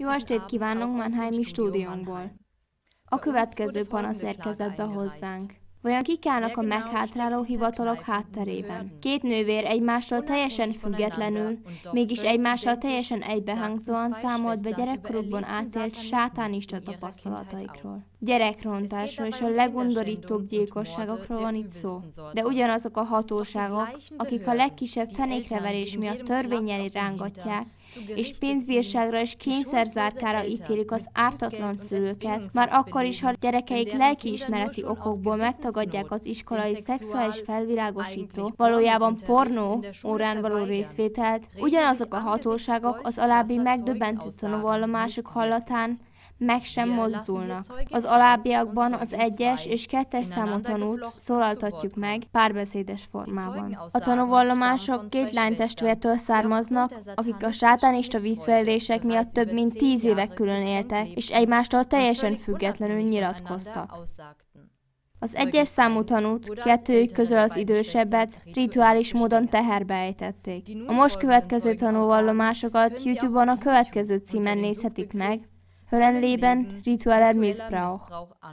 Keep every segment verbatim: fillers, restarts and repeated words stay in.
Jó estét kívánunk Mannheimi stúdiónkból. A következő panasz érkezett be hozzánk. Vajon kik állnak a meghátráló hivatalok hátterében? Két nővér egymástól teljesen függetlenül, mégis egymással teljesen egybehangzóan számolt be gyerekkorukban átélt sátánista tapasztalataikról. Gyerekrontásról és a legundorítóbb gyilkosságokról van itt szó. De ugyanazok a hatóságok, akik a legkisebb fenékreverés miatt törvény elé rángatják, és pénzbírságra és kényszerzárkára ítélik az ártatlan szülőket, már akkor is, ha gyerekeik lelkiismereti okokból megtagadják az iskolai szexuális felvilágosító, valójában pornó órán való részvételt, ugyanazok a hatóságok az alábbi megdöbbentő tanúvallomások hallatán meg sem mozdulnak. Az alábbiakban az egyes és kettes számú tanút szólaltatjuk meg párbeszédes formában. A tanúvallomások két lánytestvértől származnak, akik a sátánista visszaélések miatt több mint tíz évek külön éltek, és egymástól teljesen függetlenül nyilatkoztak. Az egyes számú tanút, kettőjük közül az idősebbet rituális módon teherbe ejtették. A most következő tanúvallomásokat YouTube-on a következő címen nézhetik meg: Höllenleben ritueller Missbrauch.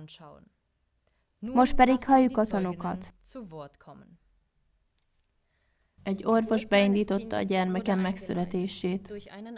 Most pedig halljuk a tanúkat. Egy orvos beindította a gyermekem megszületését.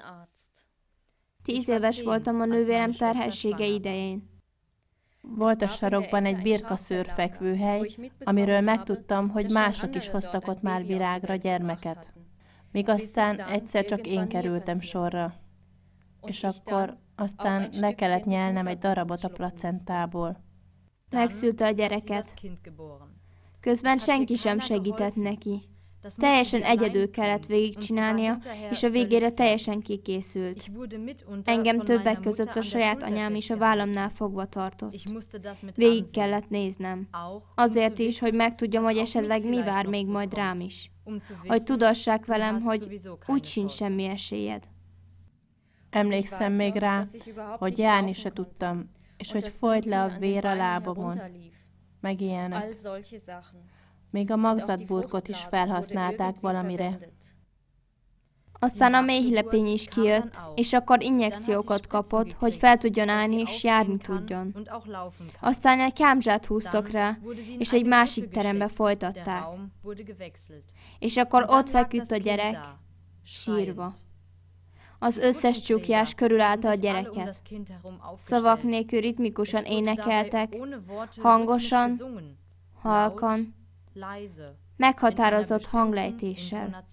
Tíz éves voltam a nővérem terhessége idején. Volt a sarokban egy birkaszőr fekvőhely, amiről megtudtam, hogy mások is hoztak ott már virágra gyermeket. Míg aztán egyszer csak én kerültem sorra. És akkor aztán le kellett nyelnem egy darabot a placentából. Megszülte a gyereket. Közben senki sem segített neki. Teljesen egyedül kellett végigcsinálnia, és a végére teljesen kikészült. Engem többek között a saját anyám is a vállamnál fogva tartott. Végig kellett néznem. Azért is, hogy megtudjam, hogy esetleg mi vár még majd rám is. Hogy tudassák velem, hogy úgy sincs semmi esélyed. Emlékszem még rá, hogy járni se tudtam, és hogy folyt le a vér a lábamon, meg ilyenek. Még a magzatburkot is felhasználták valamire. Aztán a méhlepény is kijött, és akkor injekciókat kapott, hogy fel tudjon állni és járni tudjon. Aztán egy kámzsát húztak rá, és egy másik terembe folytatták. És akkor ott feküdt a gyerek, sírva. Az összes csukjás körülállta a gyereket. Szavak nélkül ritmikusan énekeltek, hangosan, halkan, meghatározott hanglejtéssel.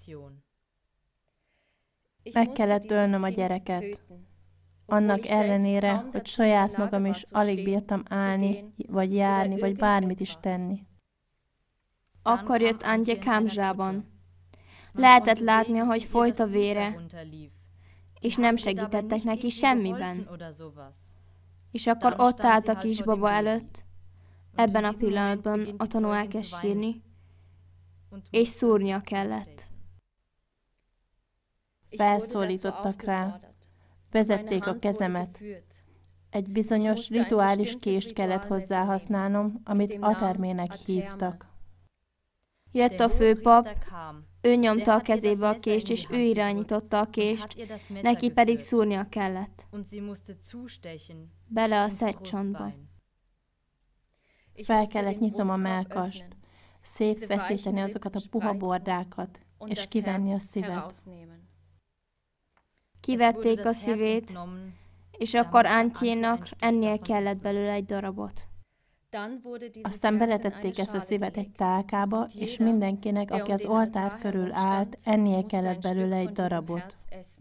Meg kellett ölnöm a gyereket. Annak ellenére, hogy saját magam is alig bírtam állni, vagy járni, vagy bármit is tenni. Akkor jött Antje kámzsában. Lehetett látni, hogy folyt a vére, és nem segítettek neki semmiben. És akkor ott állt a kisbaba előtt, ebben a pillanatban a tanú elkezd sírni, és szúrnia kellett. Felszólítottak rá, vezették a kezemet. Egy bizonyos rituális kést kellett hozzá használnom, amit Atermének hívtak. Jött a főpap, ő nyomta a kezébe a kést, és ő irányította a kést, neki pedig szúrnia kellett. Bele a szegcsontba. Fel kellett nyitnom a mellkast, szétfeszíteni azokat a puha bordákat, és kivenni a szívet. Kivették a szívét, és akkor Antjénak ennél kellett belőle egy darabot. Aztán beletették ezt a szívet egy tálkába, és mindenkinek, aki az oltár körül állt, ennél kellett belőle egy darabot.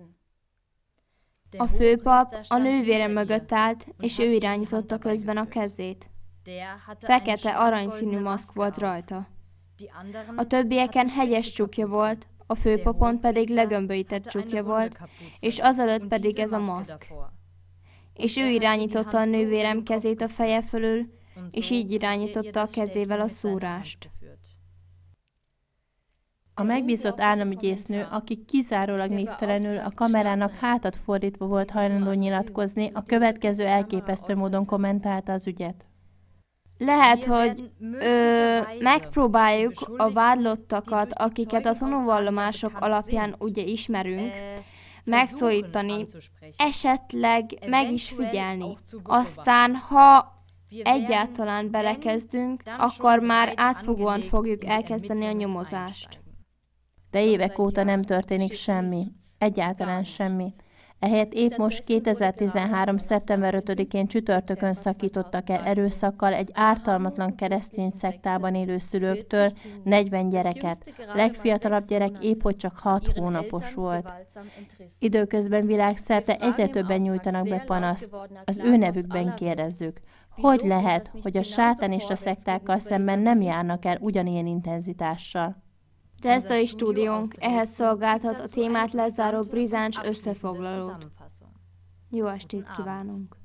A főpap a nővére mögött állt, és ő irányította közben a kezét. Fekete aranyszínű maszk volt rajta. A többieken hegyes csukja volt, a főpapon pedig legömbölyített csukja volt, és azelőtt pedig ez a maszk. És ő irányította a nővérem kezét a feje fölül, és így irányította a kezével a szúrást. A megbízott államügyésznő, aki kizárólag névtelenül a kamerának hátat fordítva volt hajlandó nyilatkozni, a következő elképesztő módon kommentálta az ügyet. Lehet, hogy ö, megpróbáljuk a vádlottakat, akiket a tanúvallomások alapján ugye ismerünk, megszólítani, esetleg meg is figyelni. Aztán, ha egyáltalán belekezdünk, akkor már átfogóan fogjuk elkezdeni a nyomozást. De évek óta nem történik semmi. Egyáltalán semmi. Ehelyett épp most kétezer-tizenhárom. szeptember ötödikén csütörtökön szakítottak el erőszakkal egy ártalmatlan keresztény szektában élő szülőktől negyven gyereket. Legfiatalabb gyerek épp hogy csak hat hónapos volt. Időközben világszerte egyre többen nyújtanak be panaszt. Az ő nevükben kérdezzük. Hogy lehet, hogy a sátánista szektákkal szemben nem járnak el ugyanilyen intenzitással? Rezdai stúdiónk ehhez szolgáltat a témát lezáró brizáns összefoglalót. Jó estét kívánunk!